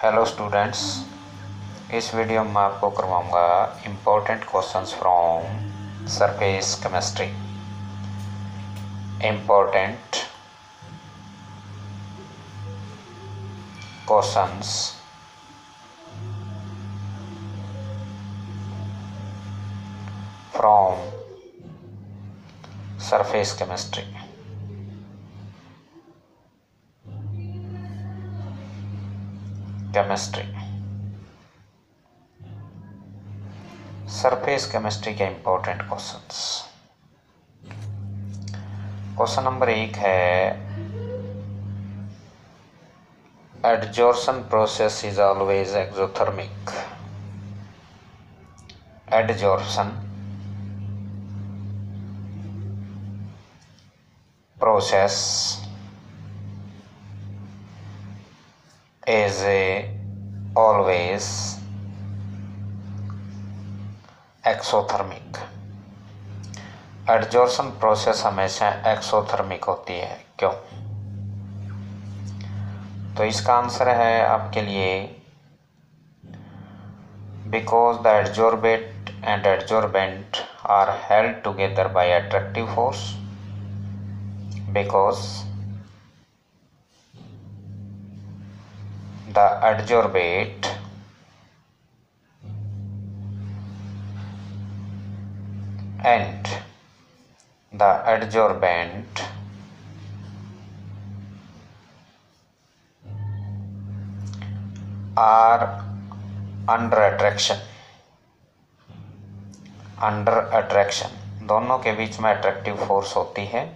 Hello students, इस video में आपको करवाऊंगा important questions from surface chemistry. Important questions from surface chemistry. Surface chemistry के इम्पोर्टेंट क्वेश्चंस। क्वेश्चन नंबर 1 है, adsorption process is always exothermic. Adsorption process is always exothermic. Adsorption process हमेशा exothermic होती है, क्यों? तो इसका आंसर है आपके लिए, because the adsorbate and adsorbent are held together by attractive force. Because the adsorbate and the adsorbent are under attraction। Under attraction, दोनों के बीच में अट्रैक्टिव फोर्स होती है।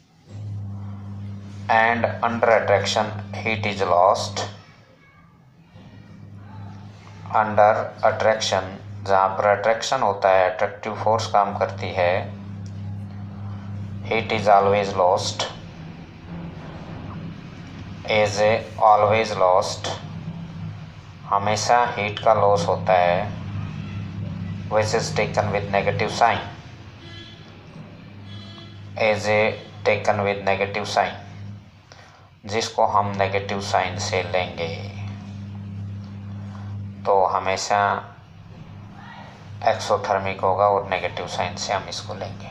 And under attraction heat is lost. Under attraction, जहाँ पर attraction होता है, अट्रैक्टिव फोर्स काम करती है, heat is always lost. Is always lost, हमेशा हीट का लॉस होता है। Which is taken with negative sign. Is taken with negative sign, जिसको हम नेगेटिव साइन से लेंगे, तो हमेशा एक्सोथर्मिक होगा और नेगेटिव साइन से हम इसको लेंगे।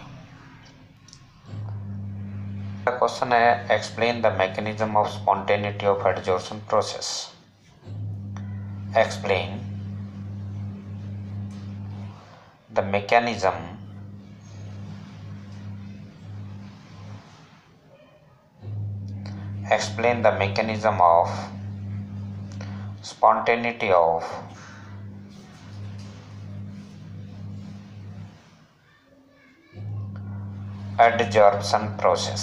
क्वेश्चन है, explain the mechanism of spontaneity of adsorption process. Explain the mechanism of spontaneity of adsorption process।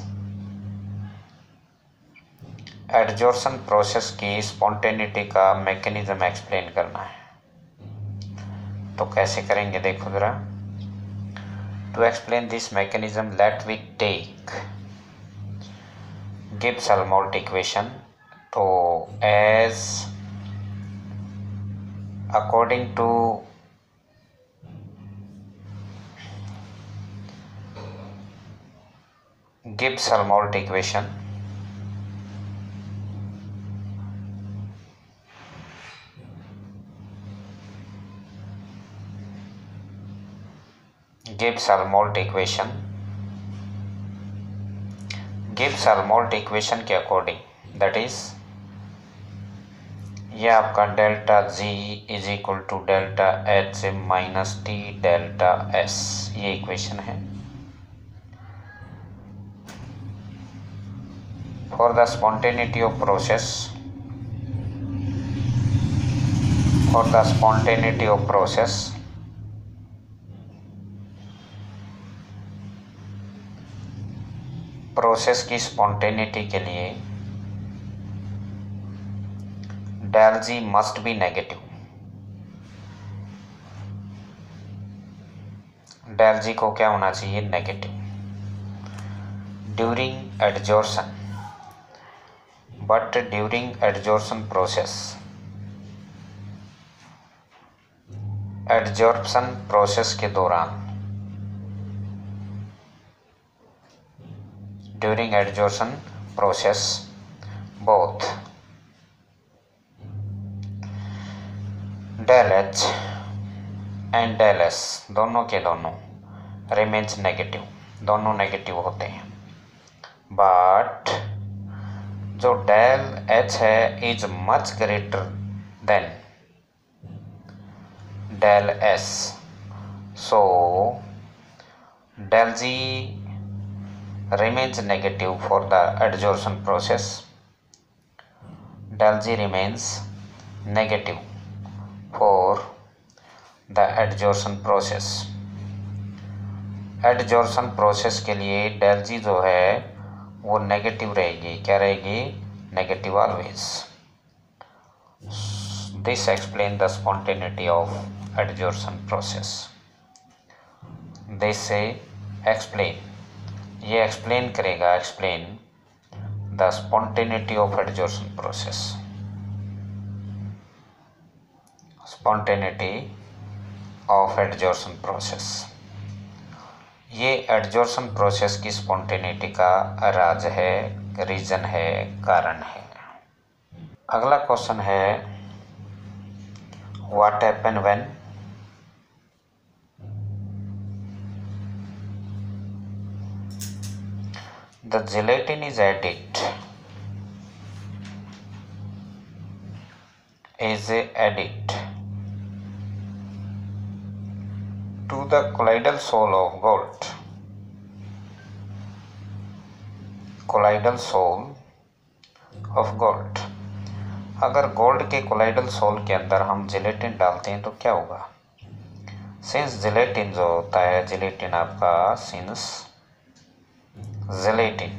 Adsorption process की स्पॉन्टेनिटी का मैकेनिज्म एक्सप्लेन करना है। तो कैसे करेंगे, देखो जरा। To explain this mechanism let we take Gibbs Helmholtz equation. तो as according to Gibbs Helmholtz equation, Gibbs Helmholtz equation के अकॉर्डिंग, दैट इज ये आपका delta G is equal to delta H minus T delta S, ये इक्वेशन है। For the spontaneity of process, process की spontaneity के लिए del G must be negative. Del G को क्या होना चाहिए, negative. During adsorption, but during adsorption process, adsorption process के दौरान, during adsorption process both del H and del S दोनों के दोनों रिमेन्स नेगेटिव, दोनों नेगेटिव होते हैं, बट जो डेल एच है is much greater than del S, so del G remains negative for the adsorption process. Del G remains negative for the adsorption process. Adsorption process के लिए del G जो है वो negative रहेगी। क्या रहेगी? Negative always. This explain the spontaneity of adsorption process. This से explain, ये एक्सप्लेन करेगा, explain the spontaneity of adsorption process. Spontaneity of adsorption process, ये एडजॉर्सन प्रोसेस की स्पॉन्टेनिटी का राज है, रीजन है, कारण है। अगला क्वेश्चन है what happen when the gelatin is added to the colloidal soul of gold. colloidal soul of gold, अगर गोल्ड के कोलाइडल सोल के अंदर हम जिलेटिन डालते हैं तो क्या होगा? सिंस जिलेटिन जो होता है, जिलेटिन आपका since gelatin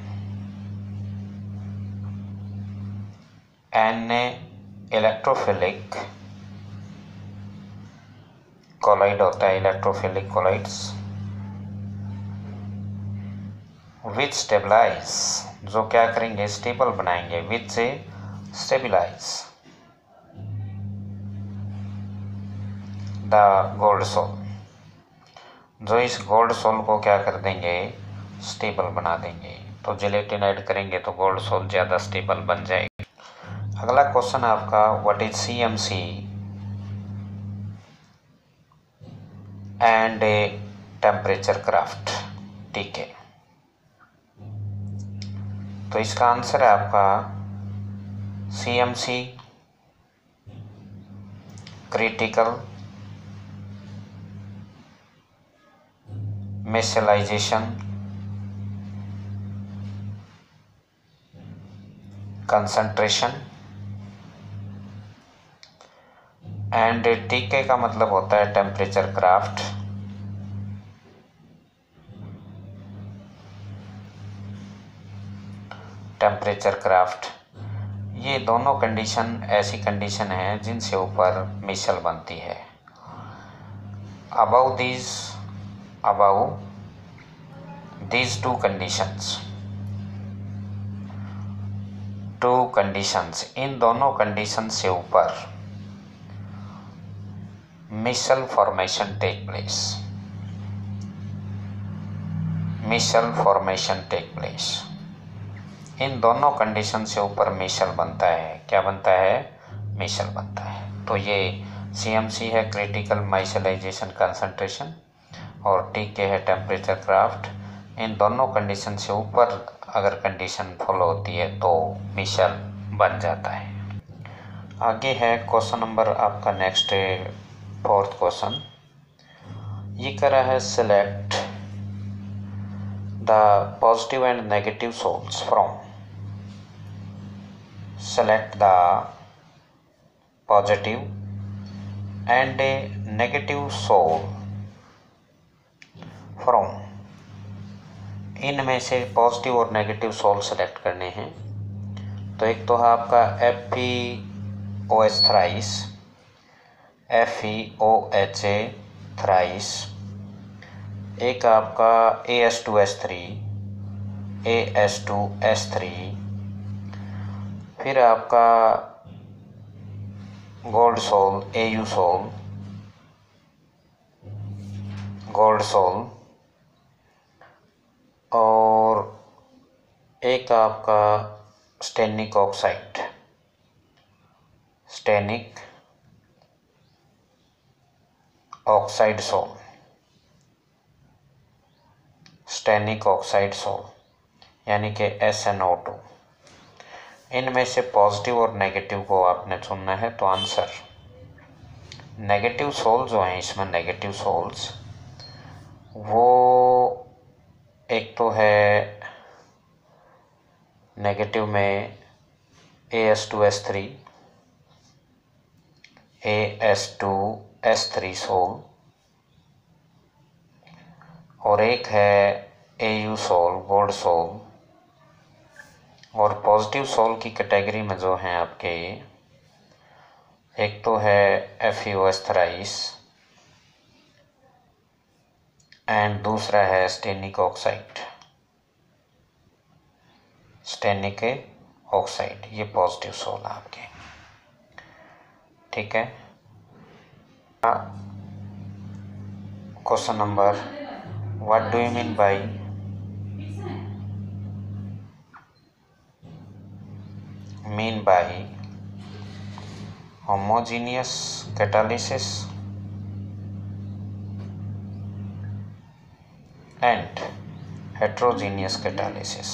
an electrophilic colloid होता है, इलेक्ट्रोफिलिक कोलाइड्स विच स्टेबलाइज, जो क्या करेंगे? स्टेबल बनाएंगे, विच से स्टेबलाइज द गोल्ड सोल, जो इस गोल्ड सोल को क्या कर देंगे? स्टेबल बना देंगे। तो जिलेटिन ऐड करेंगे तो गोल्ड सोल ज़्यादा स्टेबल बन जाएगी। अगला क्वेश्चन आपका what is CMC and a temperature Krafft. ठीक है, तो इसका आंसर है आपका CMC critical micellisation concentration and TK का मतलब होता है टेम्परेचर क्राफ्ट। टेम्परेचर क्राफ्ट, ये दोनों कंडीशन ऐसी कंडीशन है जिनसे ऊपर मिसल बनती है। अबाउ these टू कंडीशंस, इन दोनों कंडीशन से ऊपर micelle formation take place. Micelle formation take place, इन दोनों कंडीशन से ऊपर मिसल बनता है। क्या बनता है? मिसल बनता है। तो ये CMC है क्रिटिकल माइसलाइजेशन कंसंट्रेशन और टीके है टेम्परेचर क्राफ्ट। इन दोनों कंडीशन से ऊपर अगर कंडीशन फॉलो होती है तो मिसल बन जाता है। आगे है क्वेश्चन नंबर आपका नेक्स्ट है 4th क्वेश्चन। ये कर रहा है select the positive and negative sols from, select the positive and a negative soul from, इनमें से पॉजिटिव और नेगेटिव सोल सेलेक्ट करने हैं। तो एक तो है आपका FeOH थ्राइस, FeOHA थ्राइस, एक आपका AS2S3, AS2S3, फिर आपका gold sol, AU sol, gold sol, और एक आपका stannic oxide, stannic oxide sol, stannic oxide sol यानी कि SnO2। इनमें से पॉजिटिव और नेगेटिव को आपने चुनना है। तो आंसर नेगेटिव सोल जो हैं इसमें, नेगेटिव सोल्स वो एक तो है नेगेटिव में AS2S3 सोल, और एक है AU सोल, गोल्ड सोल। और पॉजिटिव सोल की कैटेगरी में जो हैं आपके, एक तो है FeOS थ्राइस एंड दूसरा है स्टेनिक ऑक्साइड, ये पॉजिटिव सोल है आपके। ठीक है। Question number, what do you mean by homogeneous catalysis and heterogeneous catalysis?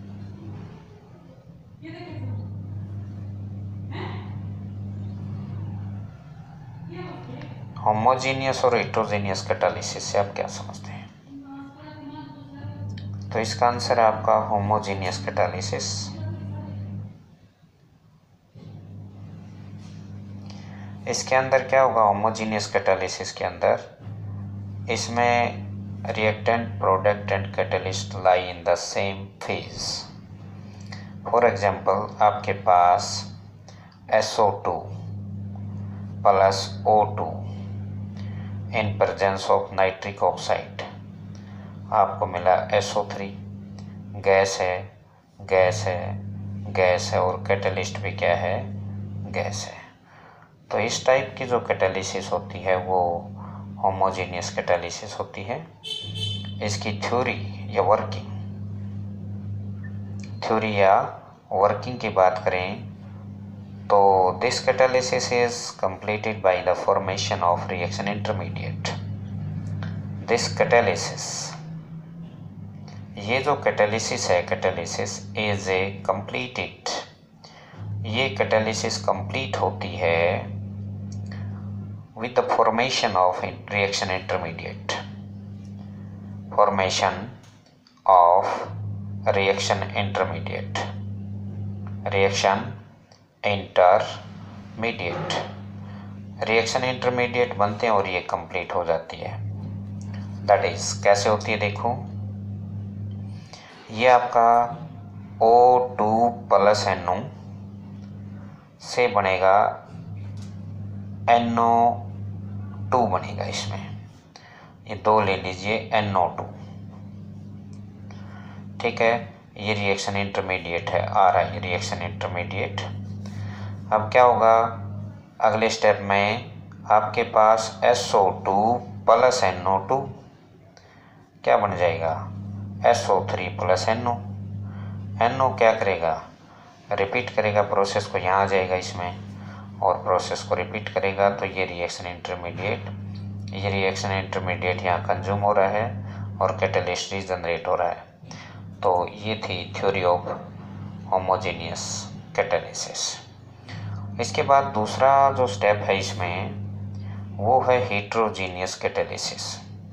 Homogeneous और हेट्रोजीनियस कैटालिसिस से आप क्या समझते हैं? तो इसका आंसर है आपका होमोजीनियस कैटालिसिस। इसके अंदर क्या होगा? होमोजीनियस कैटालिसिस के अंदर इसमें reactant, product and catalyst lie in the same phase. For example, आपके पास SO2 plus O2 in presence of nitric oxide, आपको मिला SO3। गैस है, गैस है और कैटलिस्ट भी क्या है? गैस है। तो इस टाइप की जो कैटालिसिस होती है वो होमोजेनियस कैटालिसिस होती है। इसकी थ्योरी या वर्किंग की बात करें तो this catalysis is completed by the formation of reaction intermediate. This catalysis, ये जो कैटालिसिस है, कैटालिसिस इज ए कंप्लीटेड, ये कैटालिसिस कंप्लीट होती है with the formation of reaction intermediate, formation of reaction intermediate, reaction intermediate बनते हैं और ये कंप्लीट हो जाती है। दैट इज कैसे होती है? देखो, ये आपका O2 प्लस NO से बनेगा NO2 बनेगा। इसमें ये दो ले लीजिए, NO2। ठीक है, ये रिएक्शन इंटरमीडिएट है, आ रहा है रिएक्शन इंटरमीडिएट। अब क्या होगा? अगले स्टेप में आपके पास SO2 प्लस NO2 क्या बन जाएगा? SO3 plus NO। NO क्या करेगा? रिपीट करेगा प्रोसेस को, यहाँ आ जाएगा इसमें और प्रोसेस को रिपीट करेगा। तो ये रिएक्शन इंटरमीडिएट यहाँ कंज्यूम हो रहा है और कैटलिस्ट जनरेट हो रहा है। तो ये थी थ्योरी ऑफ होमोजेनियस कैटालिसिस। इसके बाद दूसरा जो स्टेप है इसमें वो है हेट्रोजीनियस कैटालिसिस।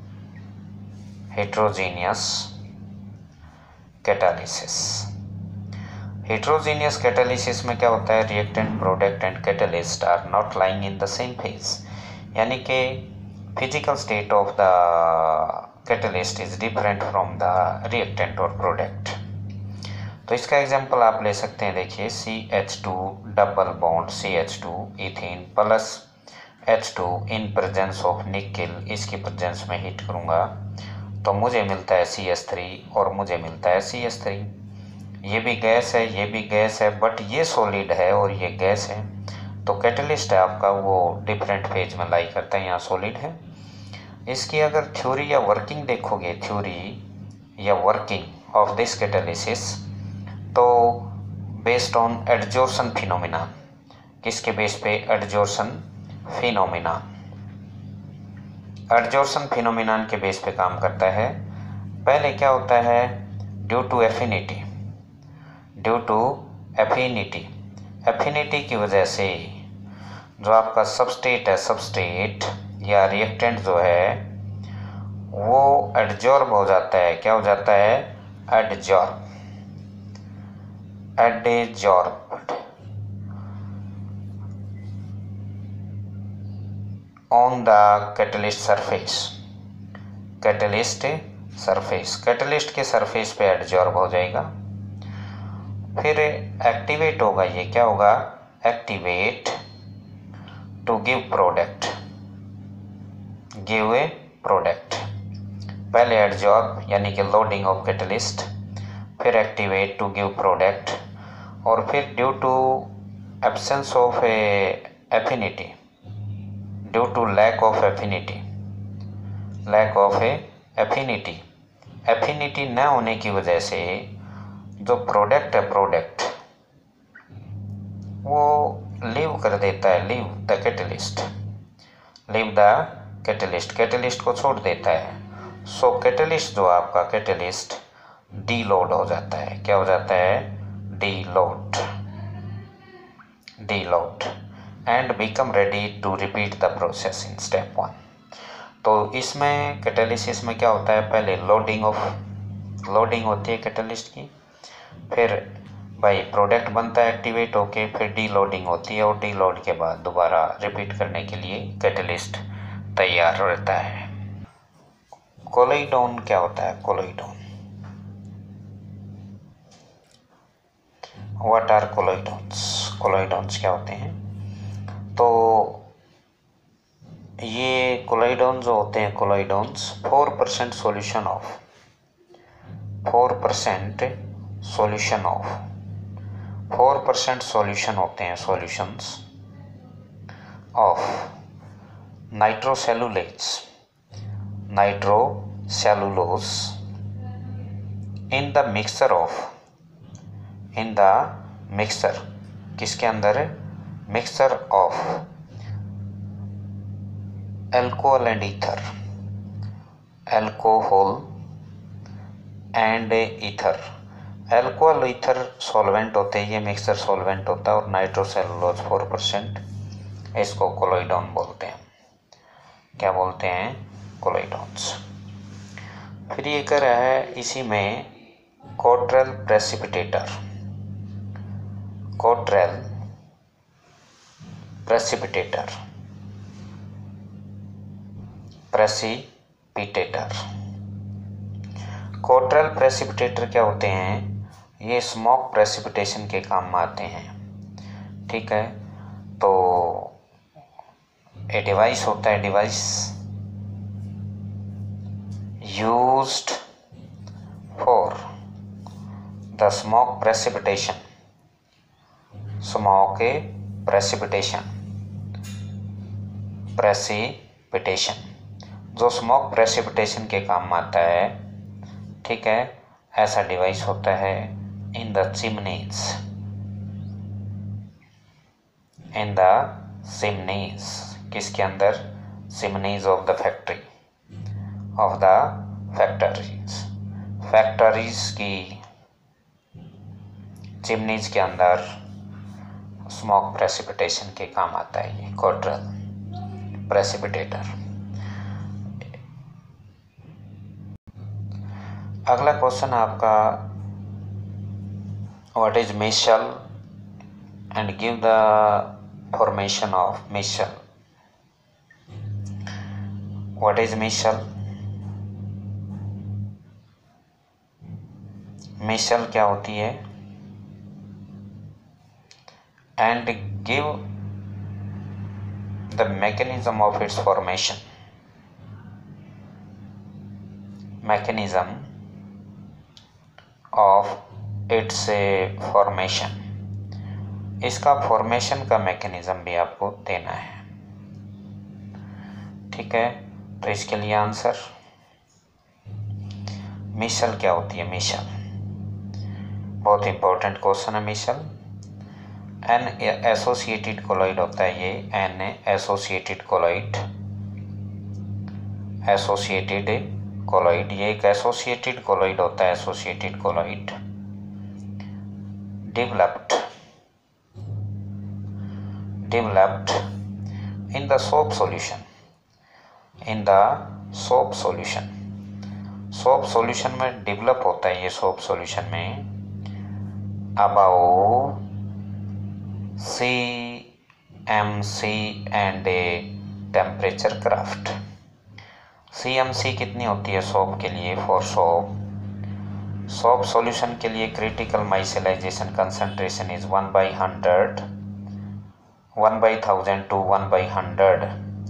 हेट्रोजीनियस कैटालिसिस में क्या होता है? Reactant, product and catalyst are not lying in the same phase, यानी कि physical state of the catalyst is different from the reactant और प्रोडक्ट। तो इसका एग्जांपल आप ले सकते हैं। देखिए, CH2 double bond CH2 ethane plus H2 in presence of nickel, इसकी प्रेजेंस में हीट करूँगा तो मुझे मिलता है CH3 और मुझे मिलता है CH3। ये भी गैस है, ये भी गैस है, बट ये सॉलिड है और ये गैस है। तो कैटलिस्ट है आपका वो डिफरेंट फेज में लाई करता है, यहाँ सॉलिड है। इसकी अगर थ्योरी या वर्किंग देखोगे, थ्योरी या वर्किंग ऑफ दिस कैटालिसिस, तो बेस्ड ऑन एडजॉर्शन फिनोमिना। किसके बेस पे? Adsorption phenomena. एडजॉर्सन फिनोमिनन के बेस पे काम करता है। पहले क्या होता है, ड्यू टू एफिनिटी, एफिनिटी की वजह से जो आपका सबस्टेट है, सबस्टेट या रिएक्टेंट जो है वो एडजॉर्ब हो जाता है। क्या हो जाता है, adsorbed on the catalyst surface, catalyst के सरफेस पे एडजॉर्ब हो जाएगा। फिर एक्टिवेट होगा, ये क्या होगा, activate to give a product. पहले एडजॉर्ब यानी कि लोडिंग ऑफ कैटलिस्ट, फिर एक्टिवेट टू गिव प्रोडक्ट, और फिर due to absence of affinity, due to lack of affinity न होने की वजह से जो प्रोडक्ट है, प्रोडक्ट वो लीव कर देता है, लीव द कैटलिस्ट को छोड़ देता है। सो कैटलिस्ट जो आपका कैटलिस्ट डीलोड हो जाता है। क्या हो जाता है, deload and become ready to repeat the process in step 1। तो इसमें कैटालिसिस में क्या होता है, पहले लोडिंग होती है कैटलिस्ट की, फिर भाई प्रोडक्ट बनता है एक्टिवेट होके, फिर डीलोडिंग होती है, और डीलोड के बाद दोबारा रिपीट करने के लिए कैटलिस्ट तैयार रहता है। कोलोइडोन क्या होता है, व्हाट आर कोलोइडोन्स क्या होते हैं। तो ये कोलोइडोन जो होते हैं, कोलोइडोन्स 4% सॉल्यूशन होते हैं, solutions of nitrocellulose in the mixture किसके अंदर, mixture of alcohol and ether, alcohol ether solvent होते हैं, ये मिक्सचर सॉल्वेंट होता है, और नाइट्रोसेलुलोज 4%, इसको कोलोइडोन बोलते हैं। क्या बोलते हैं, कोलोइडोन्स। फिर ये कह रहा है इसी में कोट्रेल प्रेसिपिटेटर, कोट्रेल प्रेसिपिटेटर क्या होते हैं, ये स्मोक प्रेसिपिटेशन के काम में आते हैं। ठीक है, तो ए डिवाइस होता है, device used for the smoke precipitation, जो स्मोक प्रेसिपिटेशन के काम में आता है। ठीक है, ऐसा डिवाइस होता है इन द चिमनीज, किसके अंदर, चिमनीज ऑफ द फैक्ट्रीज की चिमनीज के अंदर स्मोक प्रेसिपिटेशन के काम आता है ये कोट्रेल प्रेसिपिटेटर। अगला क्वेश्चन आपका, what is micelle and give the formation of micelle. What is micelle, micelle क्या होती है, and give the mechanism of its formation, इसका फॉर्मेशन का मैकेनिज्म भी आपको देना है। ठीक है, तो इसके लिए आंसर, मिशेल क्या होती है, मिशेल बहुत इंपॉर्टेंट क्वेश्चन है। मिशेल एन एसोसिएटेड कोलॉइड होता है, ये an associated colloid associated colloid, ये एक एसोसिएटेड कोलॉइड होता है, associated colloid developed in the soap solution, in the soap solution, soap solution में डेवलप होता है ये सोप सॉल्यूशन में about CMC and a temperature Krafft. CMC कितनी होती है सोप के लिए? फॉर सोप सॉल्यूशन के लिए critical micellisation concentration is 1/100, 1/1000 to 1/100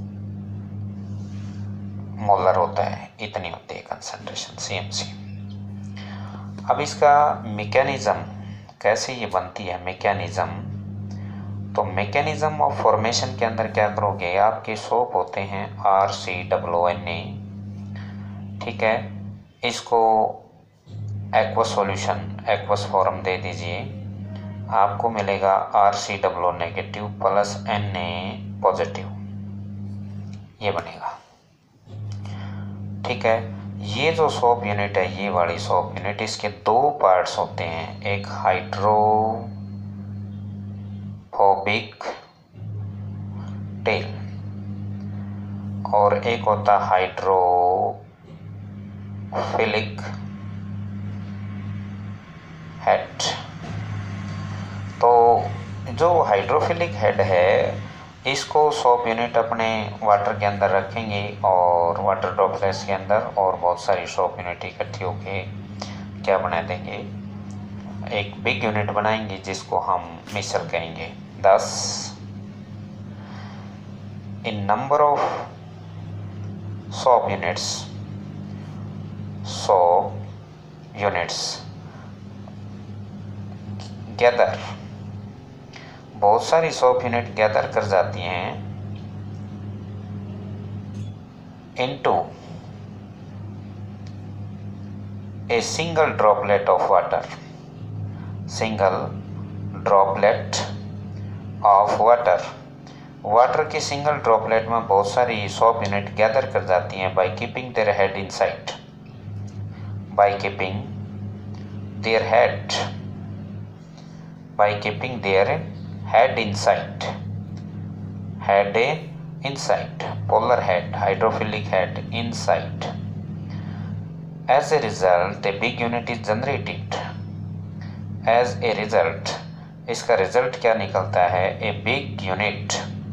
molar होता है, इतनी होती है कंसंट्रेशन CMC। अब इसका मैकेनिज्म कैसे ये बनती है, मैकेनिज्म, तो मैकेनिज्म ऑफ फॉर्मेशन के अंदर क्या करोगे, आपके सोप होते हैं RCOONA, ठीक है, इसको एक्वस सॉल्यूशन, एक्वस फॉर्म दे दीजिए, आपको मिलेगा RCOO negative plus Na positive, ये बनेगा, ठीक है। ये जो सोप यूनिट है, ये वाली सोप यूनिट, इसके दो पार्ट्स होते हैं, एक हाइड्रोफोबिक टेल और एक होता हाइड्रोफिलिक हेड। तो जो हाइड्रोफिलिक हेड है, इसको सोप यूनिट अपने वाटर के अंदर रखेंगे और वाटर ड्रॉपलेट्स के अंदर, और बहुत सारी सोप यूनिट इकट्ठी होके क्या बना देंगे, एक बिग यूनिट बनाएंगे जिसको हम मिसल कहेंगे। Thus, in number of soap units gather, बहुत सारी सोप यूनिट गैदर कर जाती हैं into a single droplet of water, single droplet of water की सिंगल ड्रॉपलेट में बहुत सारी सोप यूनिट गैदर कर जाती हैं by keeping their head inside, by keeping their head inside, polar head, hydrophilic head inside. As a result, a big unit is generated. इसका result क्या निकलता है, a big unit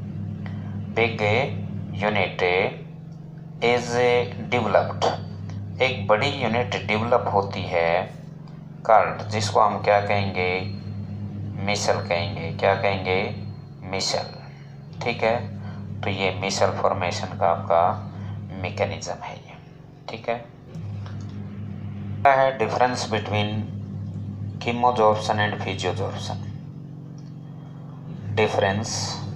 is developed, एक बड़ी unit develop होती है, called, जिसको हम क्या कहेंगे, मिसल कहेंगे, क्या कहेंगे, मिसल, ठीक है। तो ये मिसल फॉर्मेशन का आपका मैकेनिज्म है ये, ठीक है। क्या है difference between chemisorption and physisorption? Difference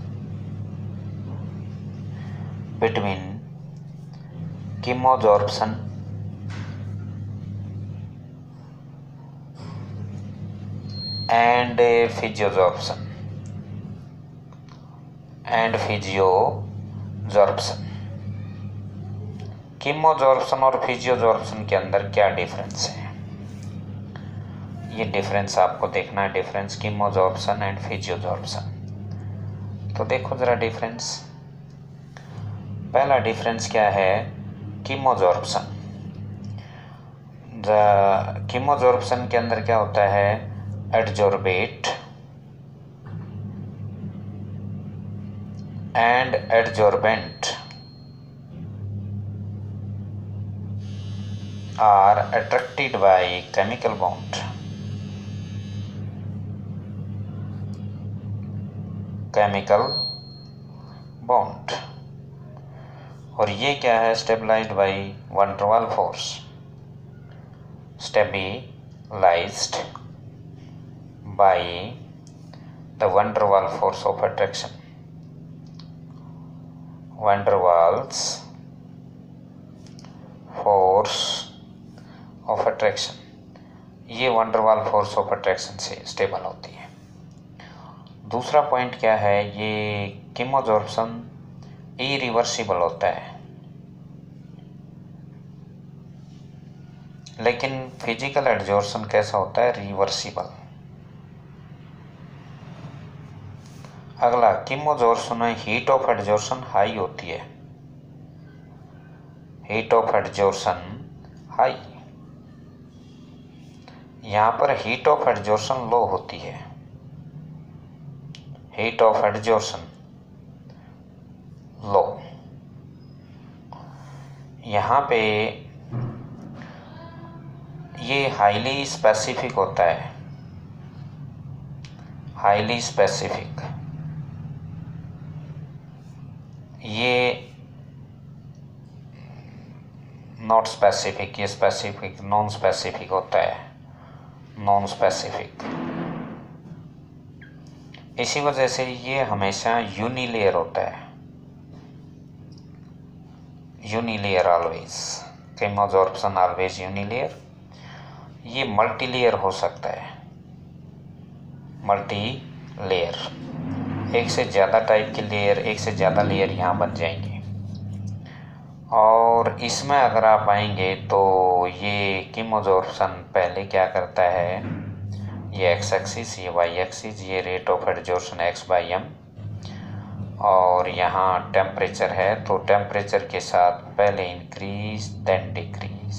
between chemisorption and physiosorption chemisorption और फिजियोजॉर्प्शन के अंदर क्या डिफरेंस है, ये डिफरेंस आपको देखना है, डिफरेंस कीमोजॉर्प्शन एंड फिजियोजॉर्प्शन। तो देखो जरा डिफरेंस, पहला डिफरेंस क्या है, कीमोजॉर्प्शन। कीमोजॉर्प्शन के अंदर क्या होता है, adsorbate and adsorbent are attracted by chemical bond, और ये क्या है, stabilized by van der Waals force, stabilized by the van der Waals force of attraction, van der Waals force of attraction, ये van der Waals force of attraction से stable होती है। दूसरा point क्या है, ये कीमोजॉर्प्शन इरिवर्सिबल होता है, लेकिन फिजिकल एडजॉर्शन कैसा होता है? रिवर्सिबल। अगला कीमोजॉर्शन है, हीट ऑफ एडजॉर्शन हाई होती है, हीट ऑफ एडजॉर्शन हाई। यहाँ पर हीट ऑफ एडजॉर्शन लो होती है, हीट ऑफ एडजॉर्शन लो। यहाँ पे ये हाईली स्पेसिफिक होता है, हाईली स्पेसिफिक। ये नॉट स्पेसिफिक, ये स्पेसिफिक, नॉन स्पेसिफिक होता है, नॉन स्पेसिफिक। इसी वजह से ये हमेशा यूनिलेयर होता है, यूनिलेयर ऑलवेज, कीमोजॉर्प्शन ऑलवेज यूनिलेयर। ये मल्टीलेयर हो सकता है, मल्टी लेयर, एक से ज़्यादा टाइप के लेयर, एक से ज़्यादा लेयर यहाँ बन जाएंगे। और इसमें अगर आप आएंगे तो ये कीमोजॉर्प्शन पहले क्या करता है, ये एक्स एक्सिस, ये वाई एक्सिस, ये रेट ऑफ एडजॉर्प्शन x/m, और यहाँ टेम्परेचर है तो टेम्परेचर के साथ पहले इंक्रीज देन डिक्रीज,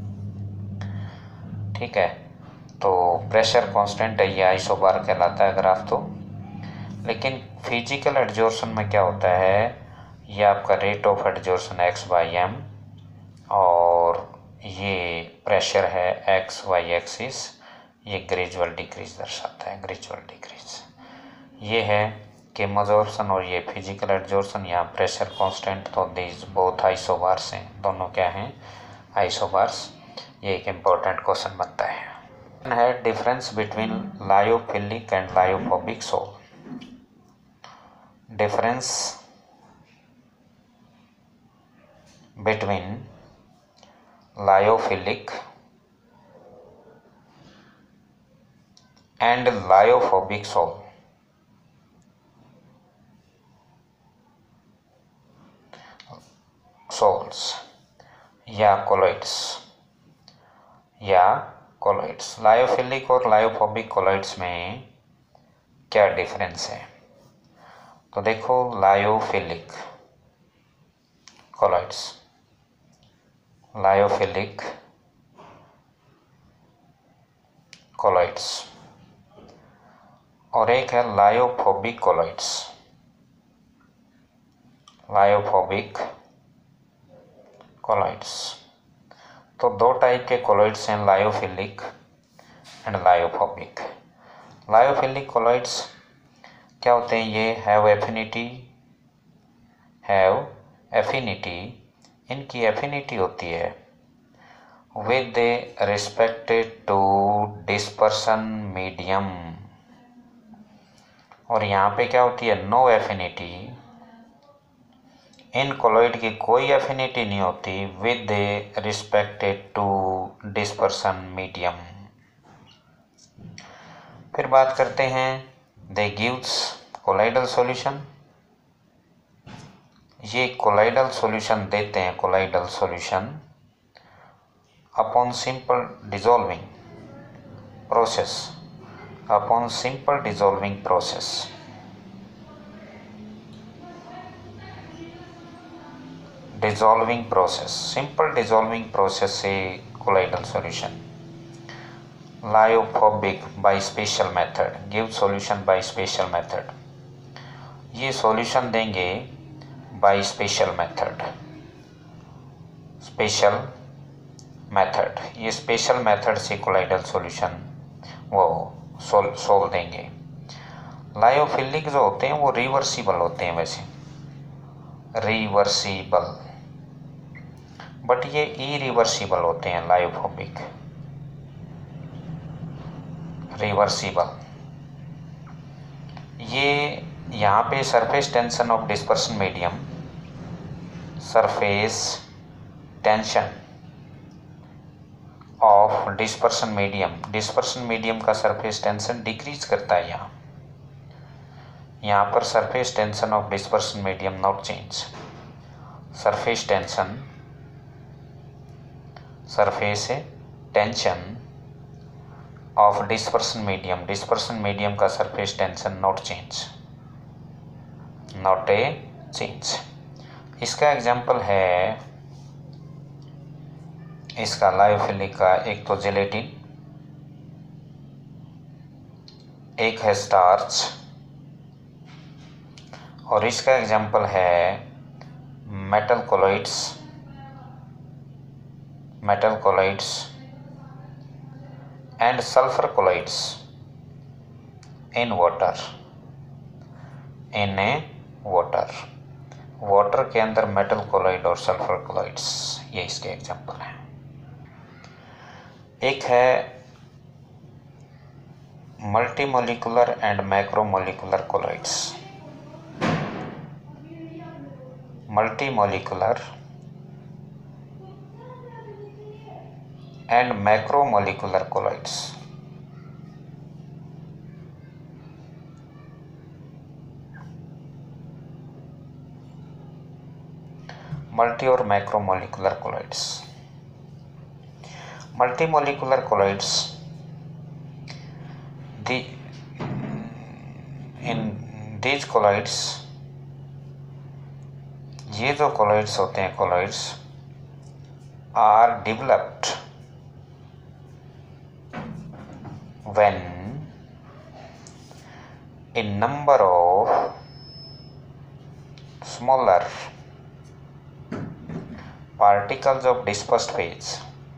ठीक है। तो प्रेशर कांस्टेंट है, ये आइसोबार कहलाता है ग्राफ तो। लेकिन फिजिकल एडजॉर्प्शन में क्या होता है, ये आपका रेट ऑफ एडजॉर्प्शन x/m और ये प्रेशर है x y एक्सिस, ये ग्रेजुअल डिक्रीज दर्शाता है, ग्रेजुअल डिक्रीज। ये है कीमोजॉर्प्शन और ये फिजिकल एडजॉर्प्शन। यहाँ प्रेशर कांस्टेंट, तो दीज बोथ आइसोबार्स हैं, दोनों क्या हैं? आइसोबार्स। ये एक इम्पोर्टेंट क्वेश्चन बनता है difference between lyophilic and lyophobic sol. Difference between lyophilic and lyophobic soul. Souls या colloids, या colloids। लायोफिलिक और लायोफोबिक colloids में क्या डिफरेंस है? तो देखो, लायोफिलिक colloids, लायोफिलिक colloids और एक है लायोफोबिक colloids, लायोफोबिक colloids। तो दो टाइप के colloids हैं, lyophilic and lyophobic. Lyophilic colloids क्या होते हैं? ये हैव एफिनिटी, इनकी एफिनिटी होती है with respected to dispersion medium, और यहाँ पे क्या होती है? No affinity. इन कोलॉइड की कोई एफिनिटी नहीं होती with respected to dispersion medium. फिर बात करते हैं दे गिव्स कोलाइडल सॉल्यूशन। ये कोलाइडल सॉल्यूशन देते हैं, colloidal solution upon simple dissolving process, upon simple dissolving process. Dissolving process, simple dissolving process से colloidal solution. Lyophobic by special method, give solution by special method. ये solution देंगे by special method, special method. ये special method से colloidal solution वो solve देंगे। Lyophilic जो होते हैं वो रिवर्सिबल होते हैं, वैसे रिवर्सिबल, बट ये इरिवर्सिबल होते हैं। Lyophobic reversible. ये यहाँ पे surface tension of dispersion medium, surface tension of dispersion medium, dispersion medium का सरफेस टेंशन डिक्रीज करता है। यहाँ पर surface tension of dispersion medium not change. Surface tension, surface tension of dispersion medium का surface tension not a change. इसका example है, इसका lyophilic का एक तो जेलेटिन, एक है स्टार्च, और इसका एग्जाम्पल है metal colloids and sulphur colloids in water के अंदर मेटल कोलाइड और सल्फर कोलाइड्स, ये इसके एग्जाम्पल हैं। एक है multimolecular and macromolecular colloids. Multimolecular and macromolecular colloids. Multi और macromolecular colloids. Multimolecular colloids, in these colloids, ये जो कोलाइड्स होते हैं, colloids are developed when a number of smaller particles of dispersed phase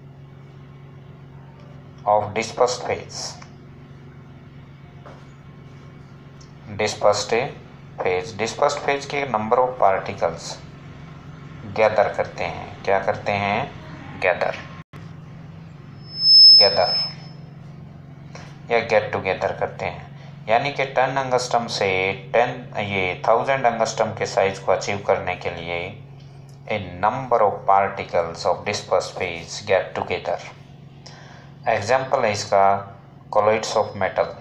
के नंबर ऑफ पार्टिकल्स गैदर करते हैं। क्या करते हैं? गैदर या गेट टुगेदर करते हैं। यानी कि 10 एंगस्ट्रम से 1000 एंगस्ट्रम के साइज को अचीव करने के लिए a number of particles of dispersed phase get together. Example है इसका कोलॉइड्स ऑफ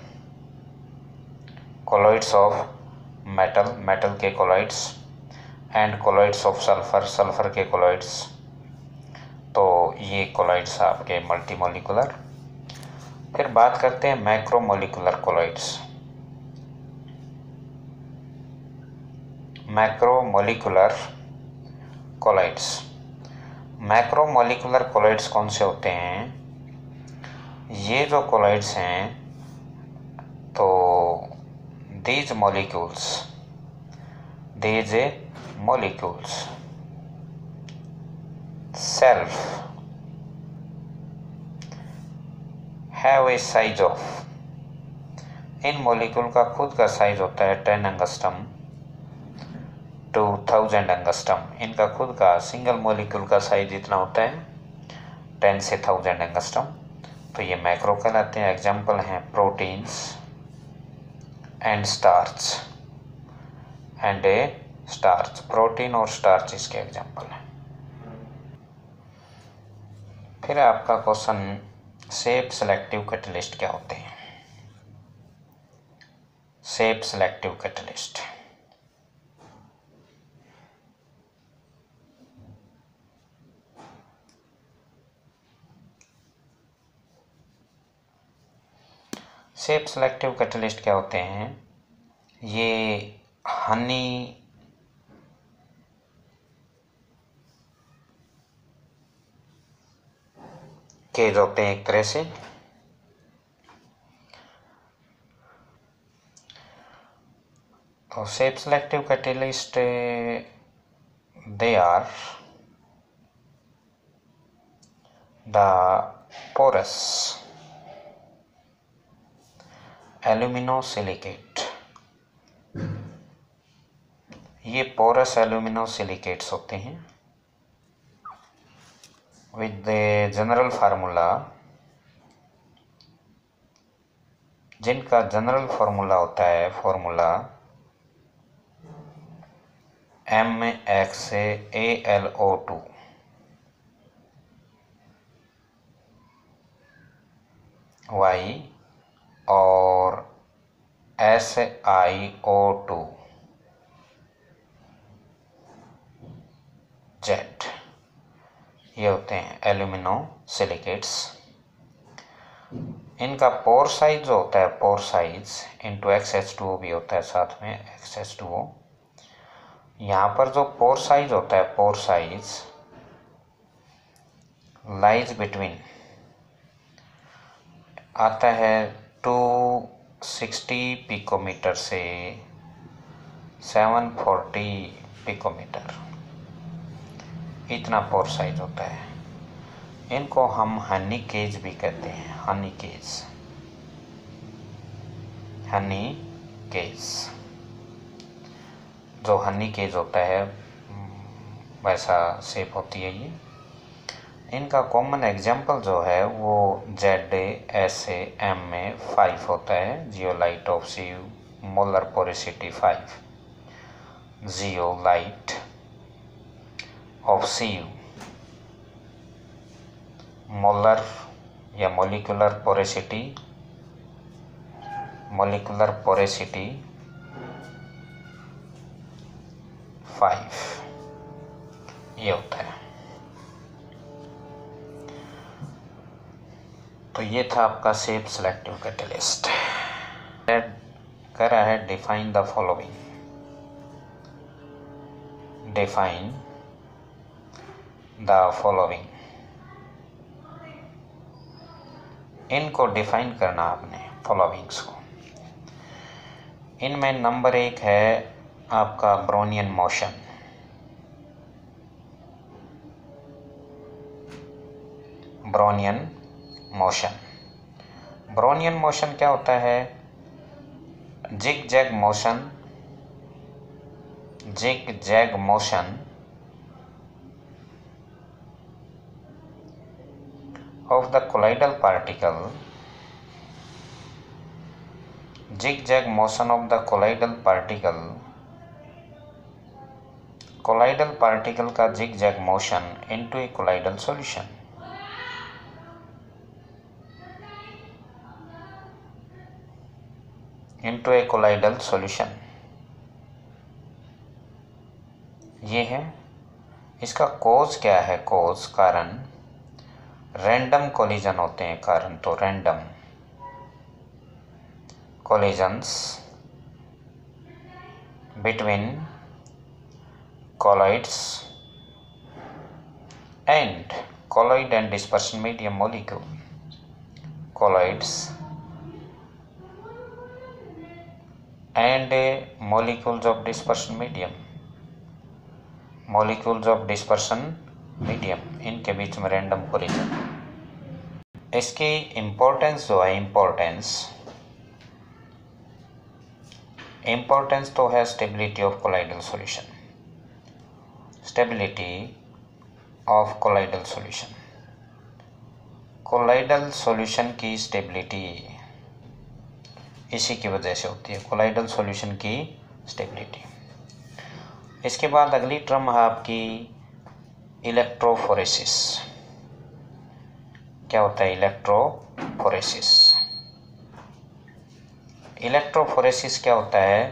मेटल के colloids and colloids of sulphur के कोलॉइड्स। तो ये कोलॉइड्स आपके मल्टीमोलिकुलर। फिर बात करते हैं मैक्रोमोलिकुलर कोलॉइड्स। मैक्रोमोलिकुलर कोलॉइड्स कौन से होते हैं? ये जो कोलॉइड्स हैं, तो these molecules self have a size of, इन मॉलिक्यूल का खुद का साइज होता है 10 एंगस्ट्रम टू 1000 एंगस्ट्रम। इनका खुद का सिंगल मॉलिक्यूल का साइज इतना होता है 10 से 1000 एंगस्ट्रम। तो ये मैक्रो कहलाते हैं। एग्जाम्पल हैं प्रोटीन्स एंड स्टार्च प्रोटीन और स्टार्च इसके एग्जाम्पल हैं। फिर आपका क्वेश्चन, शेप सेलेक्टिव कैटलिस्ट क्या होते हैं? शेप सेलेक्टिव कैटलिस्ट क्या होते हैं? ये हनी केज होते हैं एक तरह से। तो shape selective catalyst they are the porous aluminosilicate. ये पोरस एल्यूमिनोसिलिकेट्स होते हैं with the general formula, जिनका जनरल फार्मूला होता है फॉर्मूला MxAlO2। Y और SiO2 Z, ये होते हैं एल्यूमिनो सिलिकेट्स। इनका पोर साइज जो होता है, पोर साइज इंटू XH2O भी होता है साथ में, XH2O। यहाँ पर जो पोर साइज होता है, पोर साइज लाइज बिटवीन आता है 260 पिकोमीटर से 740 पिकोमीटर, इतना पोर साइज होता है। इनको हम हनी केज भी कहते हैं, हनी केज, हनी केज। जो हनी केज होता है वैसा शेप होती है ये। इनका कॉमन एग्जाम्पल जो है वो ZASAM में 5 होता है, zeolite of C molar porosity 5, zeolite of C molar या मोलिकुलर पोरेसिटी 5 ये होता है। तो ये था आपका शेप सिलेक्टिव कैटलिस्ट। कर रहा है define the following, define the following. इनको डिफाइन करना आपने, फॉलोइंग्स को। इनमें नंबर 1 है आपका Brownian motion. Brownian motion, Brownian motion क्या होता है? Zig zag motion, zig zag motion of the colloidal particle, zigzag motion of the colloidal particle, colloidal particle का zigzag motion into a colloidal solution, into a colloidal solution। ये है इसका कोज क्या है? कोज कारण रैंडम कोलिजन होते हैं, कारण तो random collisions between colloids and colloid and dispersion medium molecule, colloids and molecules of dispersion medium, molecules of dispersion medium, इनके बीच में रैंडम कोलिजन। इसकी इम्पोर्टेंस जो है, इम्पोर्टेंस तो है stability of colloidal solution, stability of colloidal solution. Colloidal solution की stability इसी की वजह से होती है, कोलाइडल सॉल्यूशन की स्टेबिलिटी। इसके बाद अगली टर्म है आपकी इलेक्ट्रोफोरेसिस। क्या होता है इलेक्ट्रोफोरेसिस? इलेक्ट्रोफोरेसिस क्या होता है?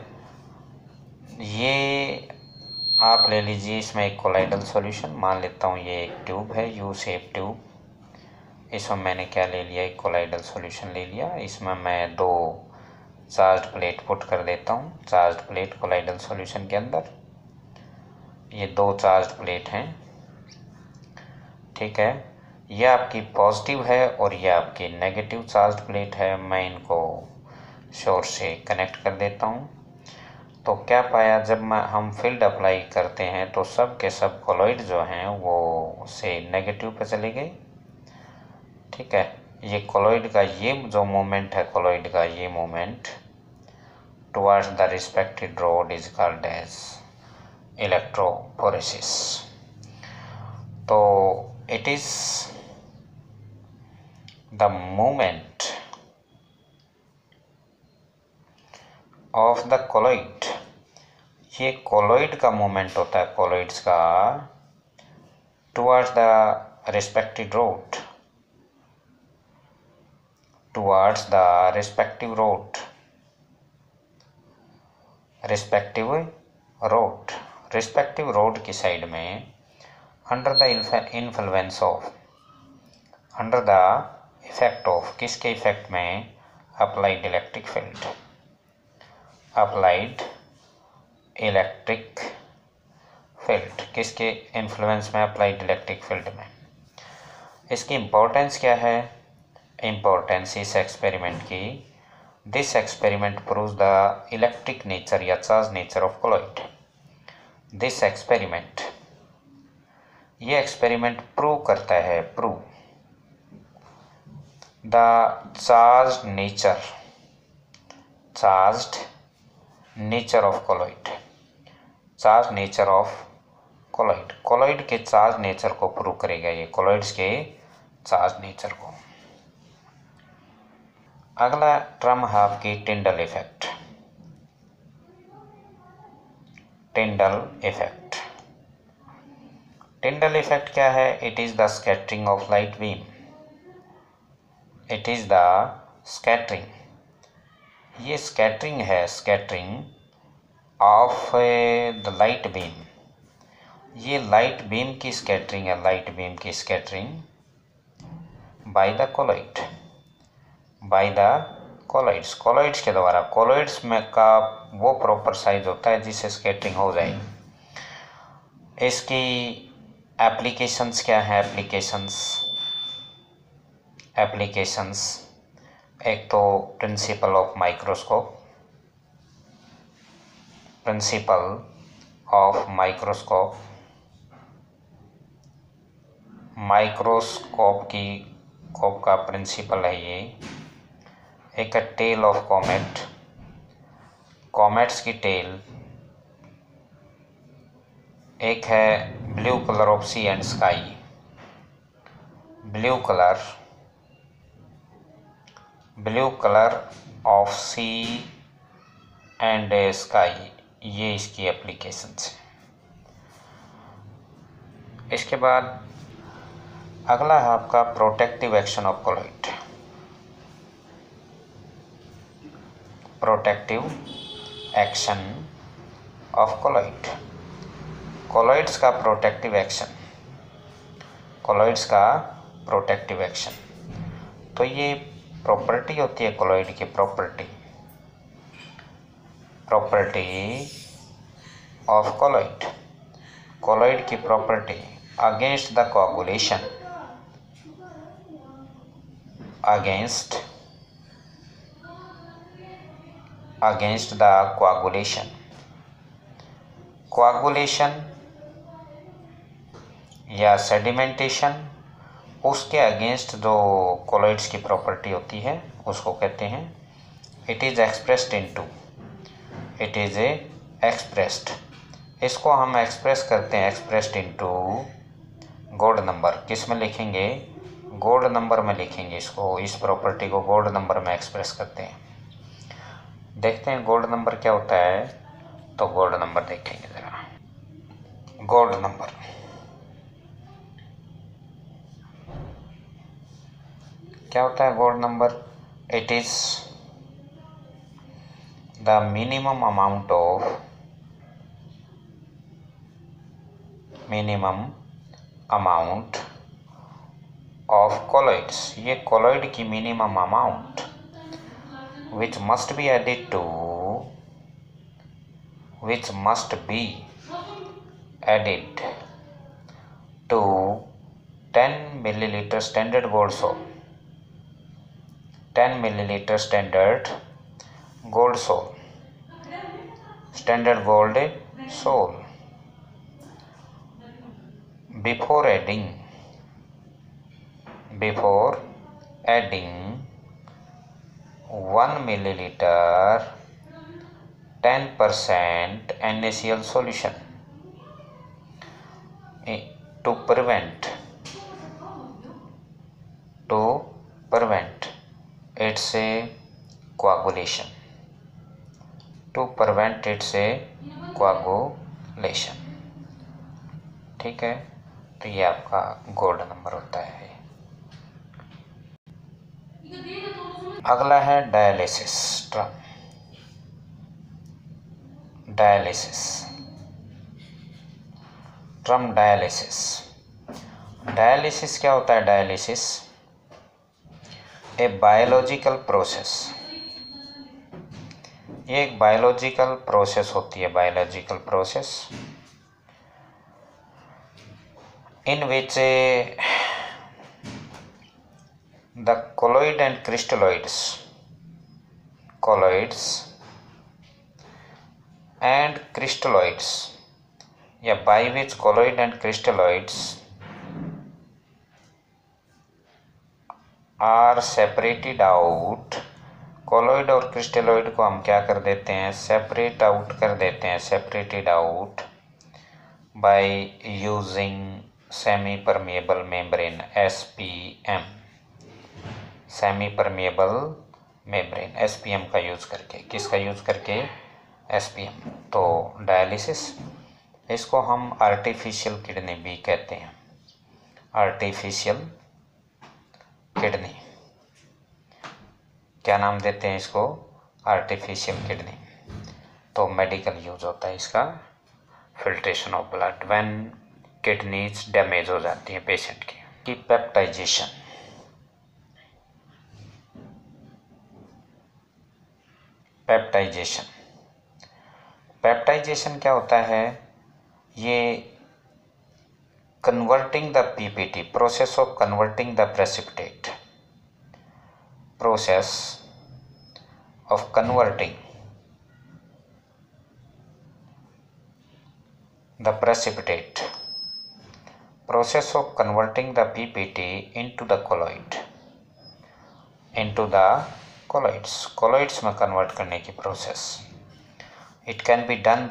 ये आप ले लीजिए, इसमें एक कोलाइडल सॉल्यूशन मान लेता हूँ, ये एक ट्यूब है, यू शेप ट्यूब। इसमें मैंने क्या ले लिया? एक कोलाइडल सॉल्यूशन ले लिया। इसमें मैं 2 चार्ज प्लेट पुट कर देता हूँ, चार्ज प्लेट कोलाइडल सॉल्यूशन के अंदर। ये 2 चार्ज प्लेट हैं, ठीक है। ये आपकी पॉजिटिव है और ये आपकी नेगेटिव चार्ज प्लेट है। मैं इनको शॉर्ट से कनेक्ट कर देता हूँ। तो क्या पाया, जब हम फील्ड अप्लाई करते हैं तो सब के सब कोलॉइड जो हैं वो से नेगेटिव पे चले गए, ठीक है। ये कोलॉइड का ये जो मोमेंट है, कोलॉइड का ये moment towards the respective rod is called as electrophoresis. तो it is the movement of the colloid, ये कोलॉइड का मूवमेंट होता है, कोलॉइड्स का towards the respective rod, towards the respective rod, respective rod की साइड में under the influence effect of, किसके effect में? Applied electric field, applied electric field, किसके इन्फ्लुएंस में? अप्लाइड इलेक्ट्रिक फील्ड में। इसकी इम्पोर्टेंस क्या है? इम्पोर्टेंस इस एक्सपेरिमेंट की, this experiment proves the electric nature या charge nature of colloid. This experiment, ये एक्सपेरिमेंट प्रूव करता है, prove the charge nature of colloid, charge nature of colloid, colloid के चार्ज नेचर को प्रूव करेगा ये, कोलॉइड्स के चार्ज नेचर को। अगला टर्म है आपकी Tyndall effect. Tyndall effect, Tyndall effect क्या है? It is the scattering of light beam, it is the scattering, ये स्कैटरिंग है, scattering of the light beam, ये लाइट बीम की स्कैटरिंग है, लाइट बीम की scattering by the colloid, by the colloids, colloids के द्वारा। कोलॉइड्स में का वो प्रॉपर साइज होता है जिससे स्कैटरिंग हो जाए। इसकी एप्लीकेशंस क्या है? एप्लीकेशंस एक तो principle of microscope, principle of microscope, microscope का प्रिंसिपल है ये। एक है टेल ऑफ कॉमेट, कॉमेट्स की टेल। एक है blue colour of sea and sky, blue colour of sea and sky, ये इसकी एप्लीकेशंस है। इसके बाद अगला है आपका protective action of colloid, protective action of colloid, colloids का प्रोटेक्टिव एक्शन, कोलॉइड्स का प्रोटेक्टिव एक्शन। तो ये प्रॉपर्टी होती है कोलॉइड की, प्रॉपर्टी ऑफ कोलॉइड, कोलॉइड की property against the coagulation, against the coagulation या सेडिमेंटेशन, उसके अगेंस्ट जो कोलॉइड्स की प्रॉपर्टी होती है उसको कहते हैं इट इज एक्सप्रेस्ड, इसको हम एक्सप्रेस करते हैं, एक्सप्रेस्ड इनटू गोल्ड नंबर। किस में लिखेंगे? गोल्ड नंबर में लिखेंगे इसको, इस प्रॉपर्टी को गोल्ड नंबर में एक्सप्रेस करते हैं। देखते हैं गोल्ड नंबर क्या होता है, तो गोल्ड नंबर देखेंगे जरा। गोल्ड नंबर क्या होता है? Gold number, it is the minimum amount of colloids, ये कोलॉइड की minimum amount which must be added to 10 milliliter standard gold salt, 10 milliliter standard gold salt, standard gold salt before adding 1 milliliter 10% NaCl solution to prevent its coagulation, ठीक है। तो ये आपका gold number होता है। अगला है डायलिसिस टर्म, डायलिसिस क्या होता है? ए बायोलॉजिकल प्रोसेस, ये एक बायोलॉजिकल प्रोसेस होती है, biological process in which the colloid and colloids and crystalloids, या by which colloid and crystalloids are separated out, colloid और crystalloid को हम क्या कर देते हैं, separate out कर देते हैं, separated out by using semi permeable membrane SPM, semi permeable membrane, SPM का यूज़ करके। किसका यूज़ करके? एसपीएम। तो डायलिसिस, इसको हम आर्टिफिशियल किडनी भी कहते हैं, आर्टिफिशियल किडनी, क्या नाम देते हैं इसको? Artificial kidney. तो मेडिकल यूज होता है इसका, filtration of blood when kidneys damage हो जाती है पेशेंट की। पेप्टाइजेशन, पेप्टाइजेशन, पेप्टाइजेशन क्या होता है? ये converting the PPT, process of converting the precipitate, process of converting the precipitate, process of converting the PPT into the colloid, into the colloids, colloids में convert करने की process. It can be done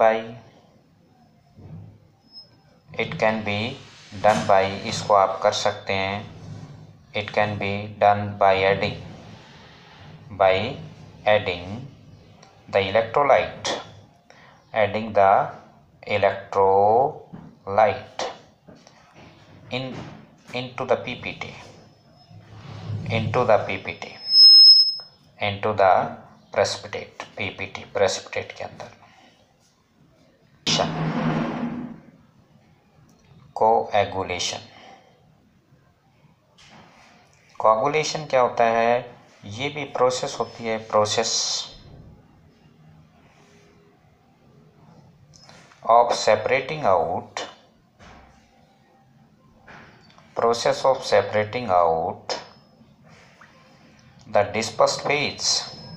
by, इसको आप कर सकते हैं, it can be done by adding the electrolyte, adding the electrolyte into the PPT, into the precipitate, PPT precipitate के अंदर। कोएगुलेशन, कोएगुलेशन क्या होता है? ये भी प्रोसेस होती है, process of separating out, process of separating out the dispersed phase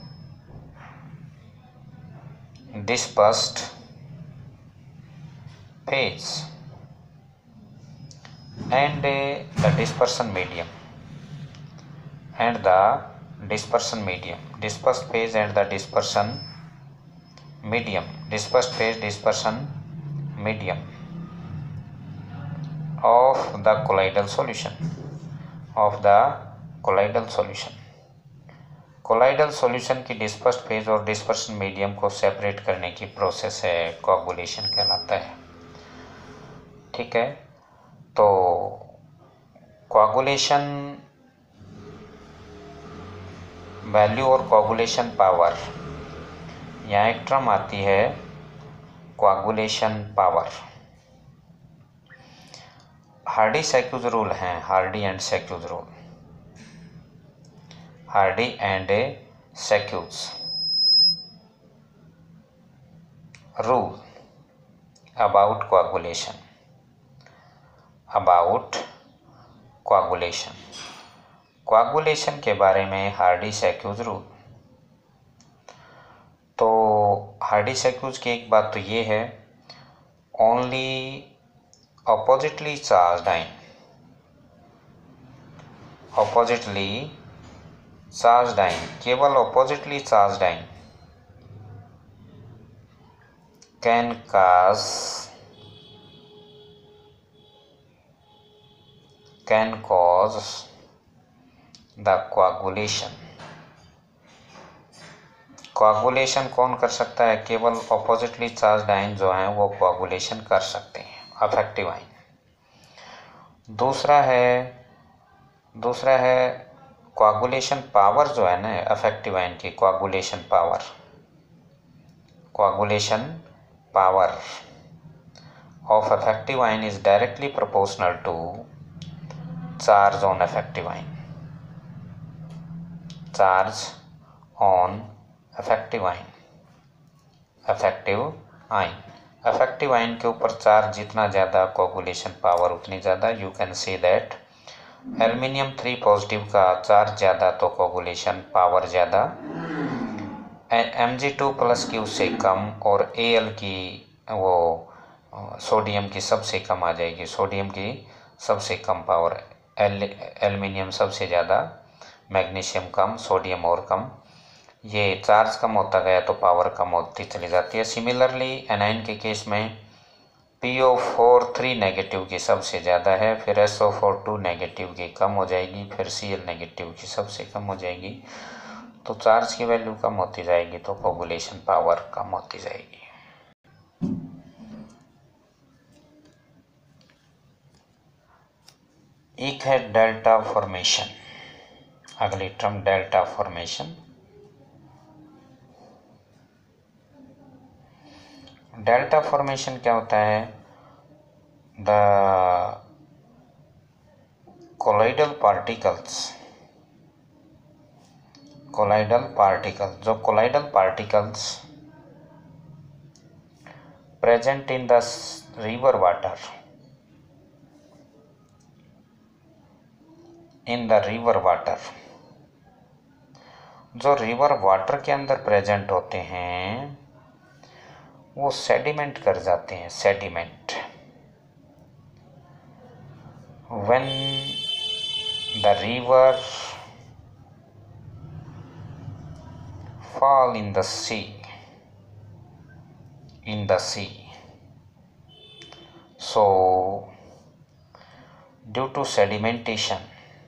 and the dispersion medium, dispersed phase and the dispersion medium, dispersed phase, dispersion medium of the colloidal solution, colloidal solution की dispersed phase और dispersion medium को separate करने की process है, coagulation कहलाता है। ठीक है, तो कोएगुलेशन वैल्यू और कोएगुलेशन पावर, यहाँ एक टर्म आती है coagulation power. Hardy Schulze rule हैं, Hardy and Schulze rule about coagulation के बारे में हार्डी सैक्यूज रूल। तो हार्डी सैक्यूज की एक बात तो ये है, ओनली oppositely charged ion, केवल oppositely charged ion can cause the coagulation। Coagulation कौन कर सकता है? केवल oppositely charged ion जो हैं वो कोएगुलेशन कर सकते हैं, अफेक्टिव आयन। दूसरा है कोएगुलेशन पावर जो है ना अफेक्टिव आयन की, coagulation power of effective ion is directly proportional to charge on effective ion. Charge on effective ion. Effective ion के ऊपर चार्ज जितना ज़्यादा, कोगुलेशन पावर उतनी ज़्यादा। You can say that aluminium 3 positive का चार्ज ज़्यादा तो कोगुलेशन पावर ज़्यादा, Mg2+ की उससे कम, और Al की वो सोडियम की सबसे कम आ जाएगी। सोडियम की सबसे कम पावर, एल्युमिनियम सबसे ज़्यादा, मैग्नीशियम कम, सोडियम और कम। ये चार्ज कम होता गया तो पावर कम होती चली जाती है। सिमिलरली एनाइन के केस में PO4 3 नेगेटिव की सबसे ज़्यादा है, फिर SO4 2 नेगेटिव की कम हो जाएगी, फिर Cl नेगेटिव की सबसे कम हो जाएगी। तो चार्ज की वैल्यू कम होती जाएगी तो कोगुलेशन पावर कम होती जाएगी। एक है डेल्टा फॉर्मेशन। अगली term delta formation. Delta formation क्या होता है? द कोलाइडल पार्टिकल्स, जो colloidal particles present in the river water, जो रिवर वाटर के अंदर प्रेजेंट होते हैं वो सेडिमेंट कर जाते हैं। Sediment, when the river fall in the sea, so due to sedimentation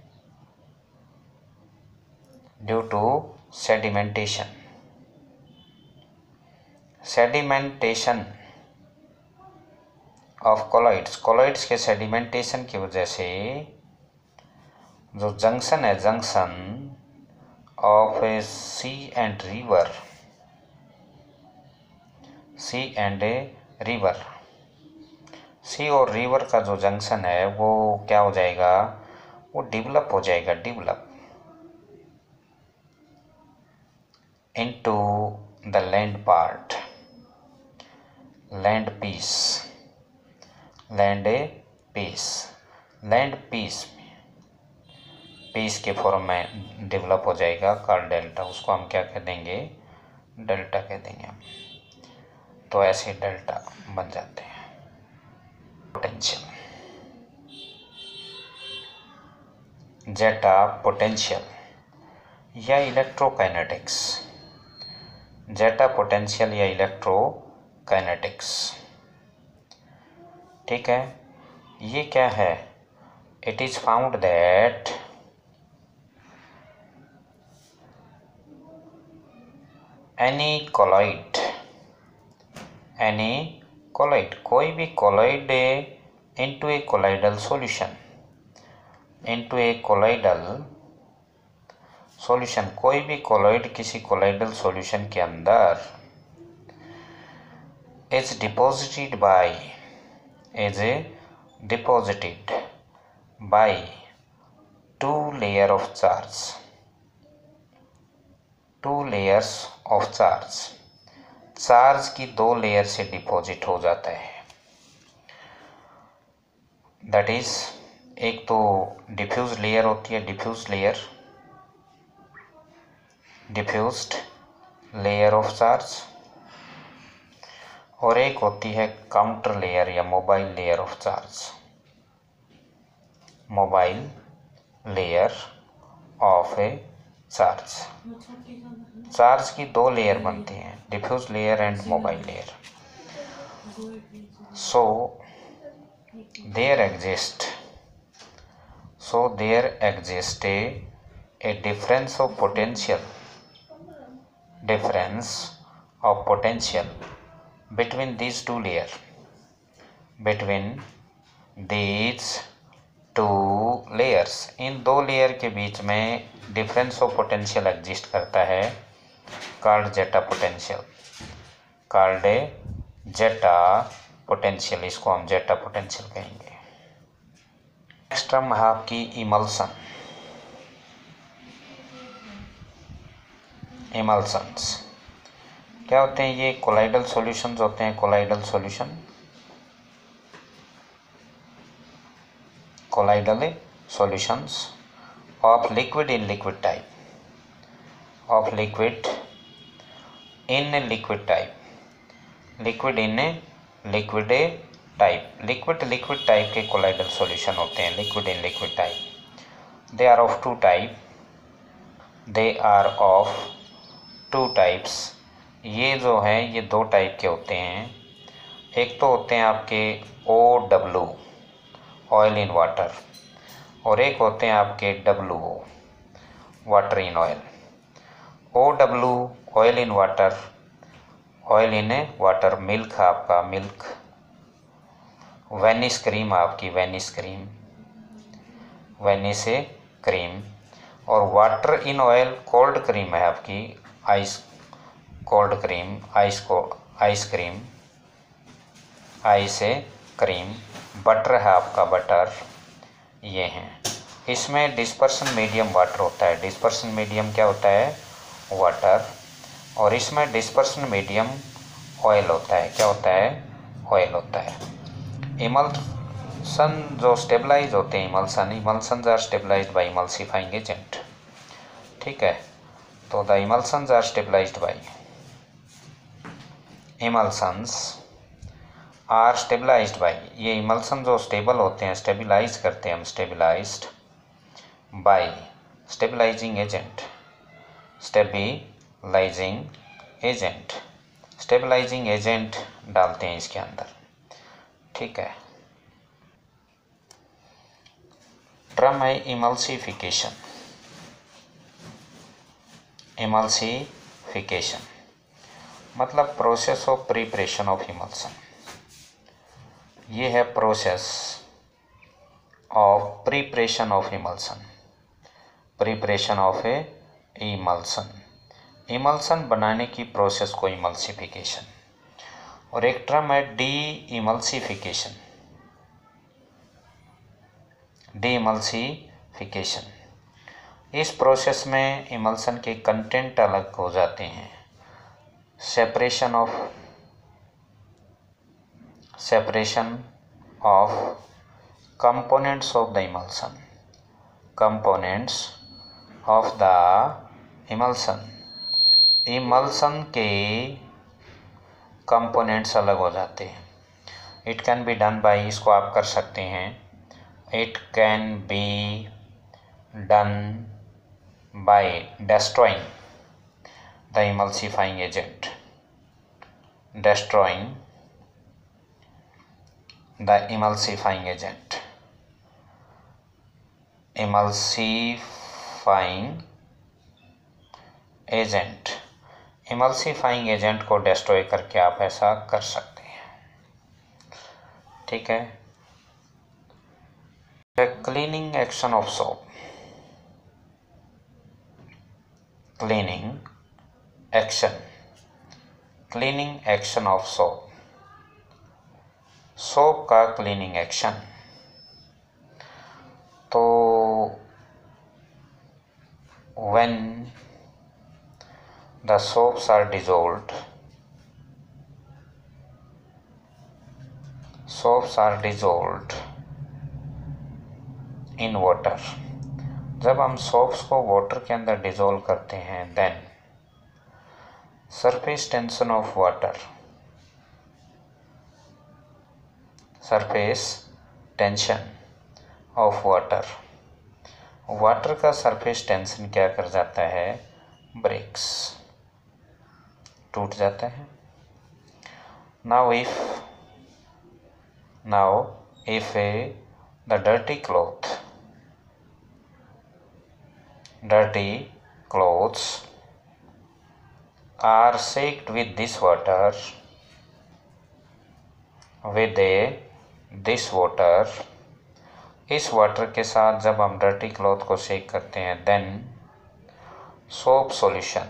of colloids के सेडिमेंटेशन की वजह से जो जंक्शन है, junction of a sea and river, sea और रिवर का जो जंक्शन है वो क्या हो जाएगा? वो डेवलप हो जाएगा, into the land part, land piece piece के फॉर्म में डेवलप हो जाएगा, कॉल्ड डेल्टा। उसको हम क्या कह देंगे? डेल्टा कह देंगे। तो ऐसे डेल्टा बन जाते हैं। पोटेंशियल, जेटा पोटेंशियल या इलेक्ट्रोकाइनेटिक्स। जेटा पोटेंशियल या इलेक्ट्रोकाइनेटिक्स, ठीक है। ये क्या है? It is found that any colloid, कोई भी colloid into a colloidal solution, कोई भी colloid किसी colloidal solution के अंदर is deposited by two layers of charge, charge की 2 लेयर से डिपॉजिट हो जाता है। दैट इज, एक तो डिफ्यूज लेयर होती है, डिफ्यूज्ड लेयर ऑफ चार्ज, और एक होती है काउंटर लेयर या mobile layer of charge, mobile layer of a charge. Charge की 2 लेयर बनती हैं, diffuse layer and mobile layer. So there exist a difference of potential between these two layers, इन 2 layer के बीच में डिफरेंस ऑफ पोटेंशियल एग्जिस्ट करता है, called जेटा potential. इसको हम जेटा पोटेंशियल कहेंगे। नेक्स्ट टर्म है आपकी इमल्सन। इमल्सन्स क्या होते हैं? ये कोलाइडल सॉल्यूशंस होते हैं। Colloidal solutions of liquid in liquid type, of liquid in liquid type, liquid in liquid type, liquid type के कोलाइडल सॉल्यूशन होते हैं, liquid in liquid type. They are of two type, they are of two types. ये जो हैं ये दो type के होते हैं। एक तो होते हैं आपके OW, ऑयल इन वाटर, और एक होते हैं आपके WO, water in oil. OW oil in water, oil in water, milk आपका मिल्क, वेनिस क्रीम आपकी वेनिस क्रीम, और water in oil cold cream है आपकी ice cold cream, ice cream, butter है आपका बटर, ये हैं। इसमें डिस्पर्सन मीडियम वाटर होता है। डिस्पर्सन मीडियम क्या होता है? वाटर। और इसमें डिस्पर्सन मीडियम ऑयल होता है। क्या होता है? ऑयल होता है। इमल्सन जो स्टेबलाइज होते हैं, emulsions are stabilized by emulsifying agent. ठीक है, तो the emulsions are stabilized by ये इमल्सन जो स्टेबल होते हैं, स्टेबलाइज करते हैं हम, stabilized by stabilizing agent, stabilizing agent डालते हैं इसके अंदर। ठीक है, टर्म है इमल्सिफिकेशन। मतलब process of preparation of emulsion. ये है process of preparation of emulsion, preparation of a emulsion बनाने की प्रोसेस को इमल्सिफिकेशन। और एक टर्म है डी इमल्सिफिकेशन। इस प्रोसेस में इमल्सन के कंटेंट अलग हो जाते हैं। Separation of components of the emulsion, emulsion के कंपोनेंट्स अलग हो जाते हैं। It can be done by, इसको आप कर सकते हैं, it can be done by destroying the emulsifying agent, emulsifying agent को डिस्ट्रॉय करके आप ऐसा कर सकते हैं। ठीक है, cleaning action of soap. Cleaning action of soap का क्लीनिंग एक्शन। तो when the soaps are dissolved in water, जब हम सोप्स को वाटर के अंदर डिजोल्व करते हैं, then surface tension of water, water का सरफेस टेंशन क्या कर जाता है? ब्रेक्स, टूट जाता है। Now if the dirty clothes are soaked with this water, इस वाटर के साथ जब हम डर्टी क्लॉथ को शेक करते हैं, then soap solution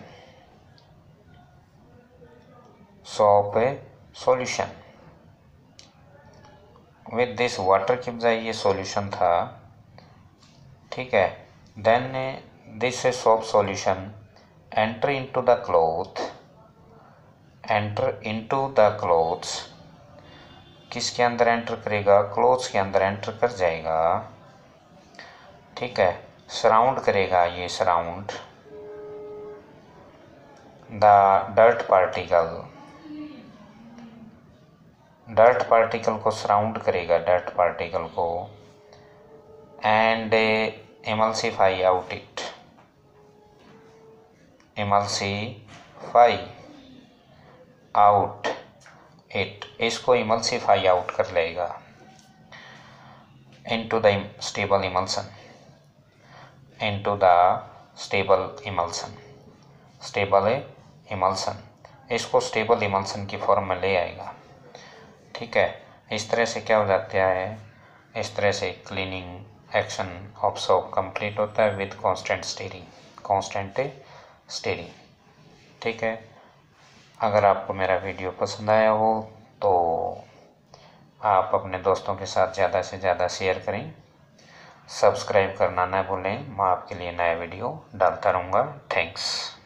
with this water की बजाय ये सॉल्यूशन था। ठीक है, then this soap solution enter into the cloth, enter into the clothes, किसके अंदर एंटर करेगा, क्लॉथ्स के अंदर एंटर कर जाएगा, ठीक है। सराउंड करेगा, ये surround the dirt particle, dirt particle को सराउंड करेगा, डर्ट पार्टिकल को, and emulsify out it, emulsify out it, इसको इमल्सिफाई आउट कर लेगा into the stable emulsion, into the stable emulsion, stable emulsion, इसको स्टेबल इमल्सन की फॉर्म में ले आएगा, ठीक है। इस तरह से क्या हो जाता है, इस तरह से cleaning action of soap complete होता है with constant stirring, constant stirring, ठीक है। अगर आपको मेरा वीडियो पसंद आया हो तो आप अपने दोस्तों के साथ ज़्यादा से ज़्यादा शेयर करें, सब्सक्राइब करना ना भूलें, मैं आपके लिए नया वीडियो डालता रहूँगा। थैंक्स।